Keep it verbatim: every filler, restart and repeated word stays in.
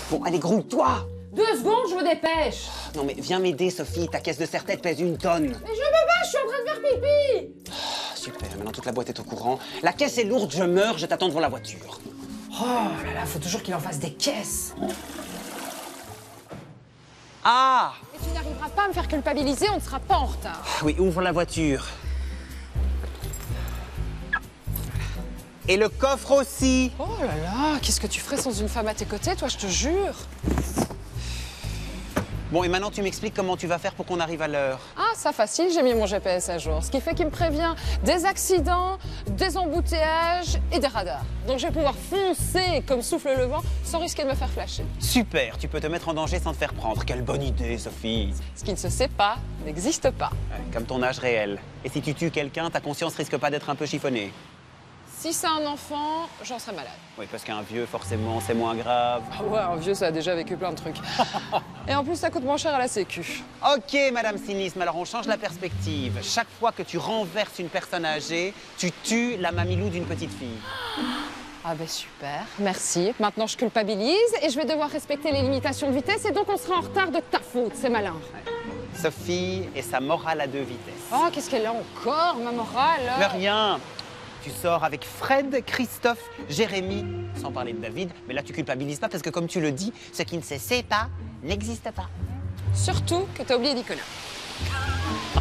Bon, allez, grouille-toi. Deux secondes, je me dépêche. Non mais viens m'aider, Sophie, ta caisse de serre-tête pèse une tonne. Mais je peux pas, je suis en train de faire pipi. Ah, super, maintenant toute la boîte est au courant. La caisse est lourde, je meurs, je t'attends devant la voiture. Oh là là, faut toujours qu'il en fasse des caisses. Ah! Et tu n'arriveras pas à me faire culpabiliser, on ne sera pas en retard. Oui, ouvre la voiture. Et le coffre aussi. Oh là là, qu'est-ce que tu ferais sans une femme à tes côtés, toi, je te jure. Bon, et maintenant tu m'expliques comment tu vas faire pour qu'on arrive à l'heure. Ah, ça facile, j'ai mis mon G P S à jour. Ce qui fait qu'il me prévient des accidents, des embouteillages et des radars. Donc je vais pouvoir foncer comme souffle le vent sans risquer de me faire flasher. Super, tu peux te mettre en danger sans te faire prendre. Quelle bonne idée, Sophie. Ce qui ne se sait pas n'existe pas. Ouais, comme ton âge réel. Et si tu tues quelqu'un, ta conscience risque pas d'être un peu chiffonnée. Si c'est un enfant, j'en serais malade. Oui, parce qu'un vieux, forcément, c'est moins grave. Ah ouais, un vieux, ça a déjà vécu plein de trucs. Et en plus, ça coûte moins cher à la sécu. Ok, Madame Cynisme, alors on change la perspective. Chaque fois que tu renverses une personne âgée, tu tues la mamilou d'une petite fille. Ah ben super, merci. Maintenant, je culpabilise et je vais devoir respecter les limitations de vitesse et donc on sera en retard de ta faute, c'est malin. Ouais. Sophie et sa morale à deux vitesses. Oh, qu'est-ce qu'elle a encore, ma morale? Mais rien. Tu sors avec Fred, Christophe, Jérémy, sans parler de David, mais là tu culpabilises pas parce que comme tu le dis, ce qui ne se sait pas n'existe pas. Surtout que t'as oublié Nicolas.